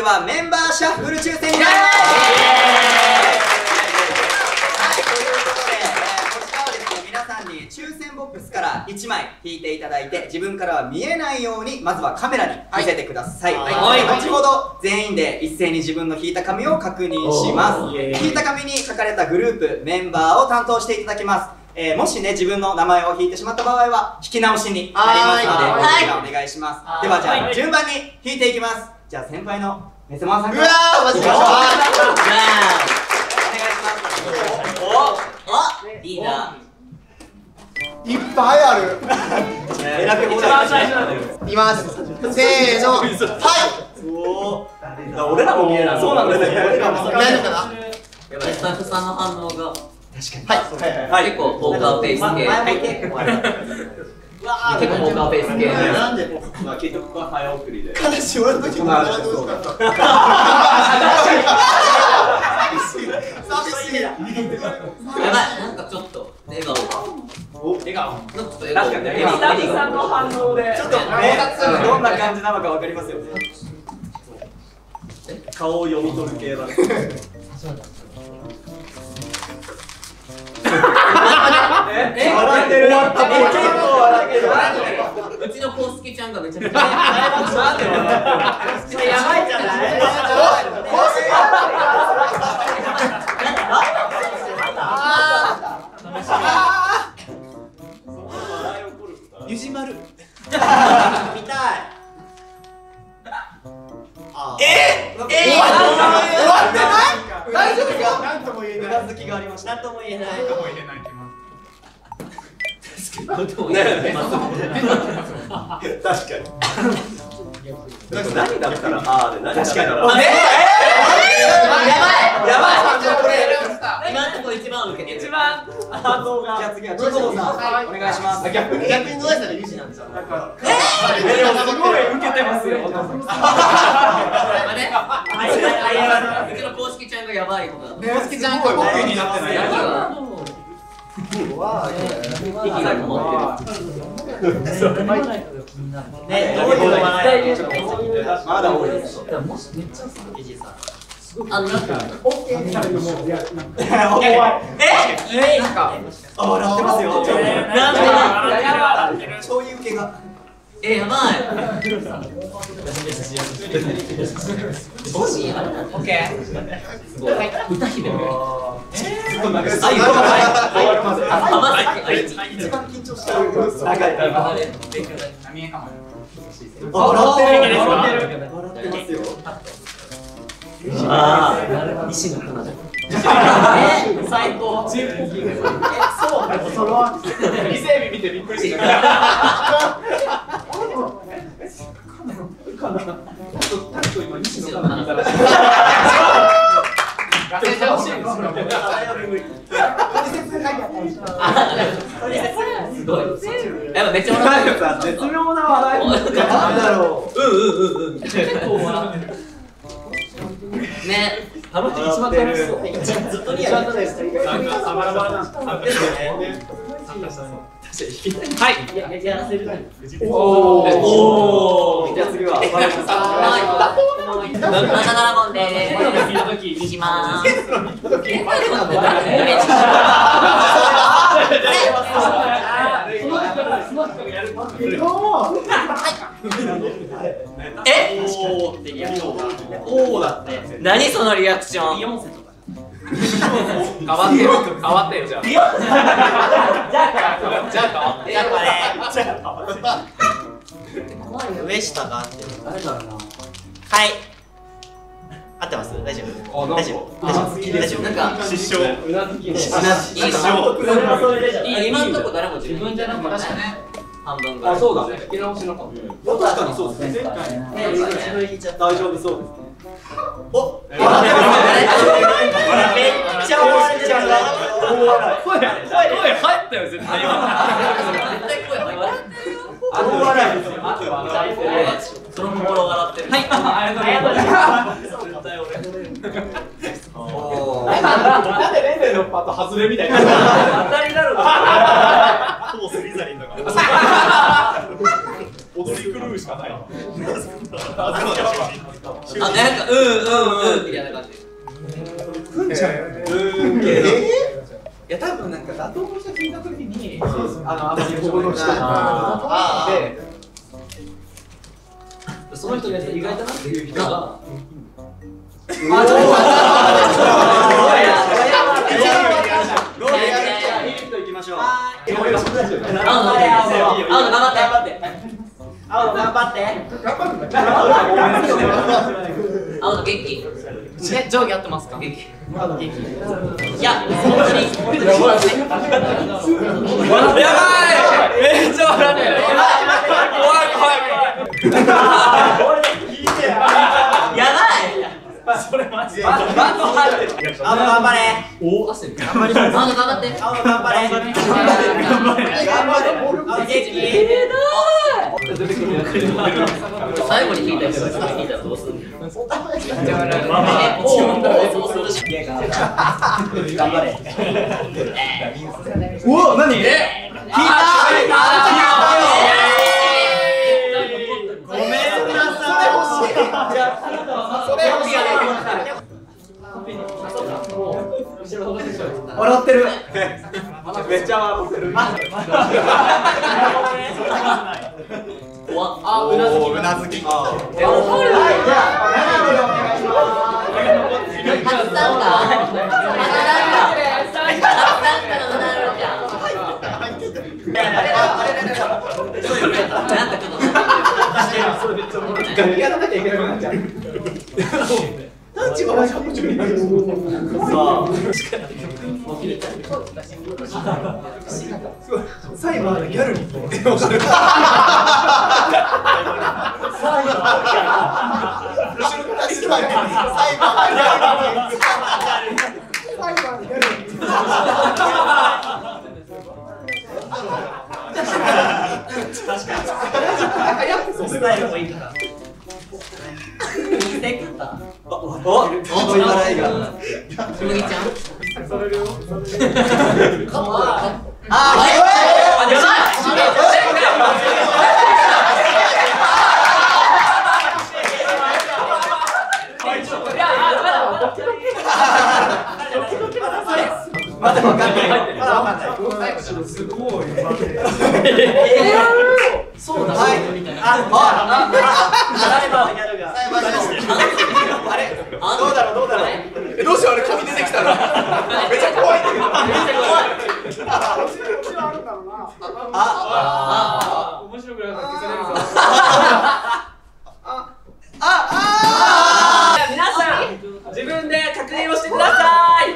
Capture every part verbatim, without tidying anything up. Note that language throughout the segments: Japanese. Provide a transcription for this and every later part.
はメンバーシャッフル抽選になります。抽選ボックスからいちまい引いていただいて、自分からは見えないようにまずはカメラに見せてください。後ほど全員で一斉に自分の引いた紙を確認します。引いた紙に書かれたグループメンバーを担当していただきます。えー、もしね自分の名前を引いてしまった場合は引き直しになりますので、こちらお願いします。ではじゃあ順番に引いていきます。じゃあ先輩のメセマンさんから。うわーマジか。お願いします。おおいいな。 いっぱいある。 選び放題。 いきます。せーの。はい。 俺らも見えない。そうなんだね。 大丈夫かな。 スタッフさんの反応が確かに。 はい。結構ポーカーフェイス系。結構ポーカーフェイス系。 なんで。 まあ結局ここは早送りで。 悲しい俺の時もならどうかった。寂しい。寂しい。 やばい、なんかちょっと笑顔が。 笑顔。 ちょっと笑顔。 確かに。スタッフさんの反応で。ちょっとね、どんな感じなのかわかりますよね。顔を読み取る系だね。え、笑ってる。結構笑ってる。 うちのコウスケちゃんがめちゃめちゃ。 やばいじゃない。ゆじまる。見たい。え？え？終わってない？大丈夫か？なんとも言えない。うなずきがありました。なんとも言えない。なんとも言えない。確かに。何だったらあーで何だったら。え？やばい。やばい。今のところ一番受けてる。一番反応が。じゃあ次はチコボさんお願いします。逆に逆にどうしたらユジなんですよ。 なんかえ？すごい受けてますよ。 あれ？うちの公式ちゃんがやばい子だ。公式ちゃんが僕になってない。 わー。 息がこもってる。 ね、どういうのがない。まだ多いです。 あのなんか。 オッケー。え？え？なんか。あ、笑ってますよ。なんで？そういう受けが。 え、やばい。オッケー。すごい。歌姫。 一番緊張した。笑ってますよ。ああ、西野カナダ。最高。え、そう。それは。伊勢海老見てびっくりした。かな。タクト今西野カナダ。忘れてほしいです。すごい。やっぱめっちゃ笑ってる。絶妙な笑い。なんだろう。うんうんうんうん。結構笑ってる。ね。あの人一番楽しそう。ずっとニヤニヤしてる。なんかバラバラなんですよね。はい。やらせる。おお。じゃあ次は。はい。バナナラゴンでいきます。え？おおだって。何そのリアクション。変わってよ。変わってよじゃあ。じゃあじゃあ変わって。じゃあ上下が合ってる。誰だろうな。はい。合ってます？大丈夫？大丈夫？大丈夫？大丈夫？なんか失笑。うなずきね。失笑。今のとこ誰も自分じゃなくて半分ぐらい。あ、そうだね。引き直しのかも。確かにそうですね。前回ね。自分引いちゃった。大丈夫そうですね。お。めっちゃ笑ってちゃう。声声声入ったよ絶対今。絶対声入った。あの笑いですよ。あと笑いてる。その心笑ってる。はい。ありがとうございます。絶対俺。おお。なんでレンレンのパット外れみたいな。当たりだろう。ほぼスリザリンだから。踊り狂うしかない。 なんかうんうんうんみたいな感じ。 うんちゃんうんけど。いや多分なんか打倒の人聞いたときに、あのあんまりここの人で、 その人が意外だなっていう人が。 あ、ちょっと待って。行きましょう。 青野頑張って。青野頑張って。青野元気。ね、上下合ってますか？元気。元気。いや、本当に。やばい。めっちゃ笑ってる。怖い怖い怖い。やばい。それマジで。バンド入ってる。青野頑張れ。おお、汗。頑張ります。青野頑張って。青野頑張れ。頑張れ。頑張れ。元気。最後に聞いた人が聞いたらどうするの？頑張れ。 うわ、何？聞いた。ごめんなさい。それ欲しい。笑ってる。めっちゃ笑ってる。 あ、うなずき。 うなずき。 初参加。 最後までギャルに。まだわかんない。まだわかんない。すごい。そうだ。はい。あ、あ、あれ、どうだろう、どうだろう。え、どうしよう、あれ、紙出てきたら。めっちゃ怖いんだけど。めっちゃ怖い。あ、あ、面白くなかった。消されるぞ。あ、あ、あ。皆さん、自分で確認をしてください。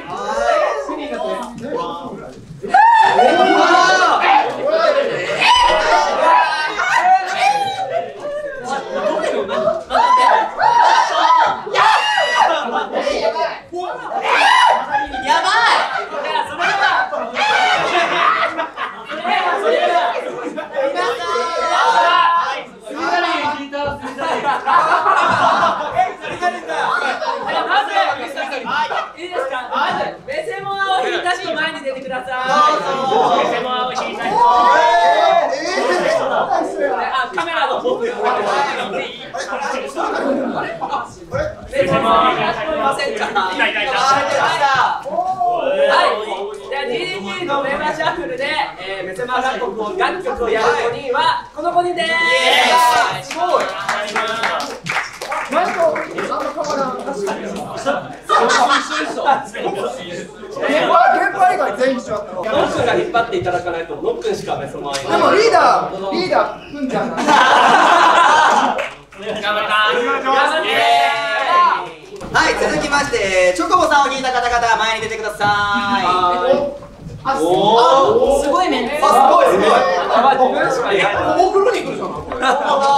カメラの方でのメンバーシャッフルで、えー、メセマ楽曲を楽曲をやるごにんはこのごにんです。すごい。なんか、確かに。現場以外全員一緒だったの。ノックンが引っ張っていただかないと、ノックンしかメソマいない。でもリーダー、リーダー、くんちゃん。頑張った。頑張って。はい、続きまして、チョコボさんを引いた方々、前に出てください。あ、すごいメンツ。あ、すごい、すごい。あ、自分しかいない。お風呂に来るじゃん。確か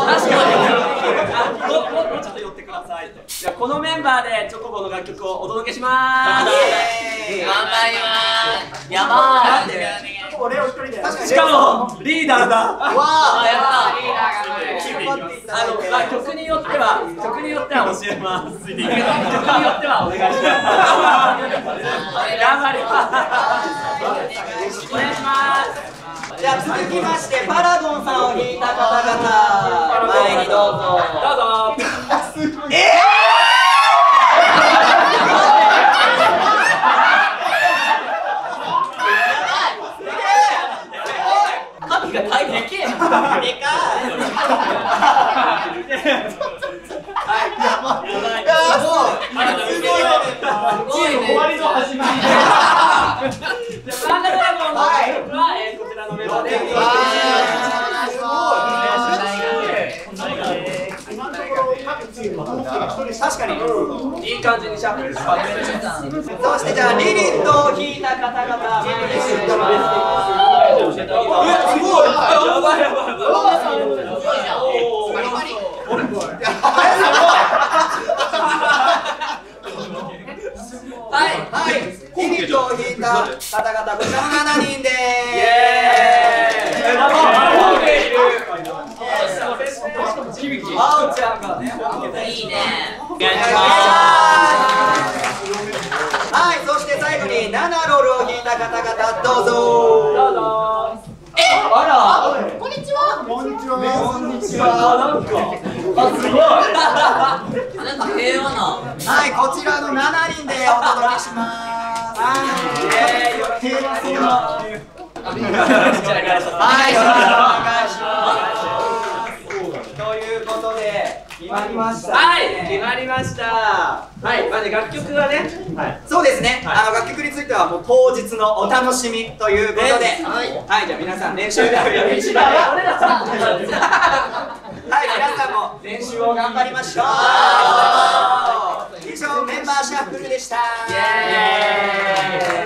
に。もうちょっと寄ってください。じゃあこのメンバーでチョコボの楽曲をお届けします。頑張ります。やばい。しかもリーダーだ。わあ、やった。リーダーが。あの、まあ曲によっては曲によっては教えます。曲によってはお願いします。頑張ります。お願いします。 じゃあ続きましてパラゴンさんを弾いた方々前にどうぞ。 どうぞ。 ええ髪が大変でけえな。でかい。すごいね。終わりの始まり。じゃあマンガドラゴンのはこちらのメンバーで。 確かにいい感じにシャッフルして。 そしてじゃあリリットを弾いた方々前に進んでます。 すごい。やばいやばい。 はいはい、リリットを弾いた方々こちらのしちにんでーす。イエーイ。あおちゃんがね、 いいね。お願いします。はい、そして最後にナナロールを弾いた方々どうぞ。 どうぞ。 え、あら、 こんにちは。こんにちは。 こんにちは。なんか、あ、すごい。 なんか平和な。 はい、こちらのしちにんでお届けします。はい、平和そうな。はい、お願いします。ということで決まりました。 はい、決まりました。はい、まず楽曲がね。 そうですね。あの楽曲についてはもう当日のお楽しみということで、はい、じゃあ皆さん練習で練習で。はい、皆さんも練習を頑張りましょう。以上メンバーシャッフルでした。イエーイ。